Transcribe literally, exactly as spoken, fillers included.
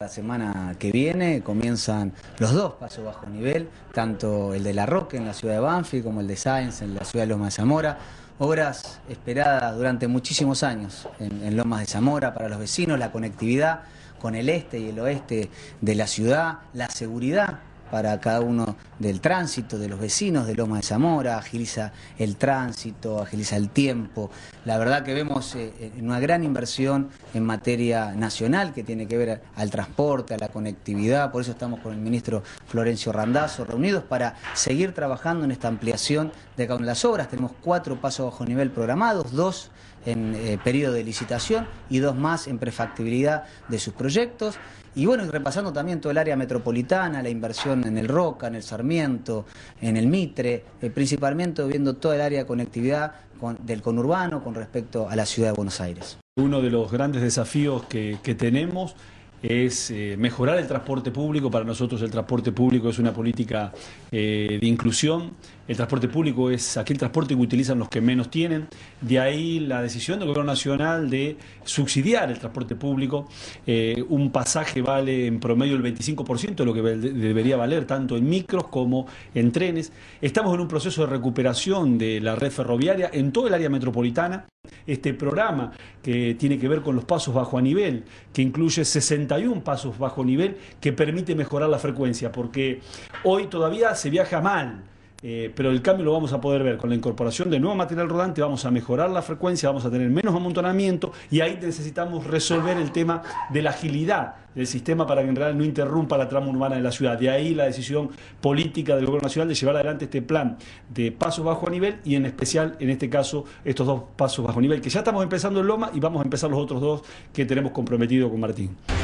La semana que viene comienzan los dos pasos bajo nivel, tanto el de La Roque en la ciudad de Banfield como el de Sáenz en la ciudad de Lomas de Zamora. Obras esperadas durante muchísimos años en, en Lomas de Zamora para los vecinos, la conectividad con el este y el oeste de la ciudad, la seguridad para cada uno del tránsito, de los vecinos de Lomas de Zamora, agiliza el tránsito, agiliza el tiempo. La verdad que vemos eh, una gran inversión en materia nacional que tiene que ver al transporte, a la conectividad, por eso estamos con el ministro Florencio Randazzo reunidos para seguir trabajando en esta ampliación de cada una de las obras. Tenemos cuatro pasos bajo nivel programados, dos en eh, periodo de licitación y dos más en prefactibilidad de sus proyectos. Y bueno, y repasando también todo el área metropolitana, la inversión en el Roca, en el Sarmiento, en el Mitre, eh, principalmente viendo toda el área de conectividad con, del conurbano con respecto a la ciudad de Buenos Aires. Uno de los grandes desafíos que, que tenemos es eh, mejorar el transporte público. Para nosotros el transporte público es una política eh, de inclusión. El transporte público es aquel transporte que utilizan los que menos tienen. De ahí la decisión del Gobierno Nacional de subsidiar el transporte público. Eh, un pasaje vale en promedio el veinticinco por ciento de lo que debería valer tanto en micros como en trenes. Estamos en un proceso de recuperación de la red ferroviaria en todo el área metropolitana. Este programa que tiene que ver con los pasos bajo a nivel, que incluye sesenta y uno pasos bajo nivel, que permite mejorar la frecuencia, porque hoy todavía se viaja mal. Eh, pero el cambio lo vamos a poder ver con la incorporación de nuevo material rodante. Vamos a mejorar la frecuencia, vamos a tener menos amontonamiento y ahí necesitamos resolver el tema de la agilidad del sistema para que en realidad no interrumpa la trama urbana de la ciudad. De ahí la decisión política del Gobierno Nacional de llevar adelante este plan de pasos bajo a nivel y en especial, en este caso, estos dos pasos bajo nivel que ya estamos empezando en Loma y vamos a empezar los otros dos que tenemos comprometido con Martín.